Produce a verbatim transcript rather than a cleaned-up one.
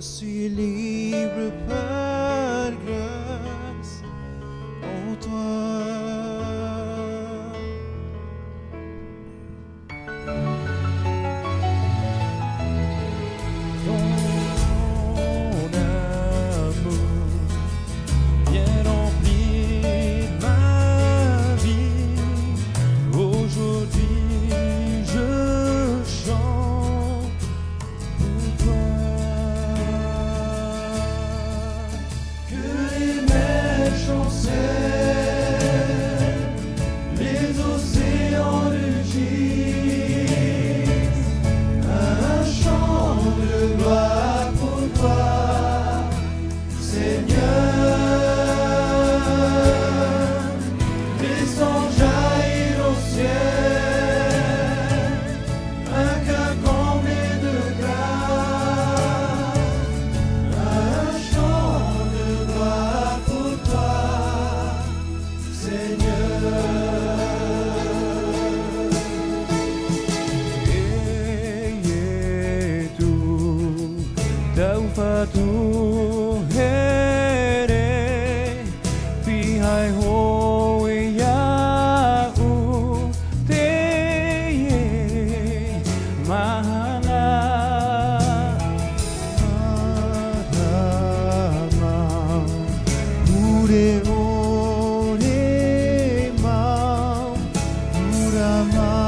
suis libre par grâce en toi. Ton amour vient remplir ma vie. Aujourd'hui je chante pour toi. Que les mers chancellent, les océans rugissent, un chant de gloire pour toi, Seigneur. Descends jaillir au ciel, un cœur comblé de grâce, un chant de gloire pour toi, Seigneur. Yetu taufatu here pihai hoe yau te mahana adama ure ore mau urama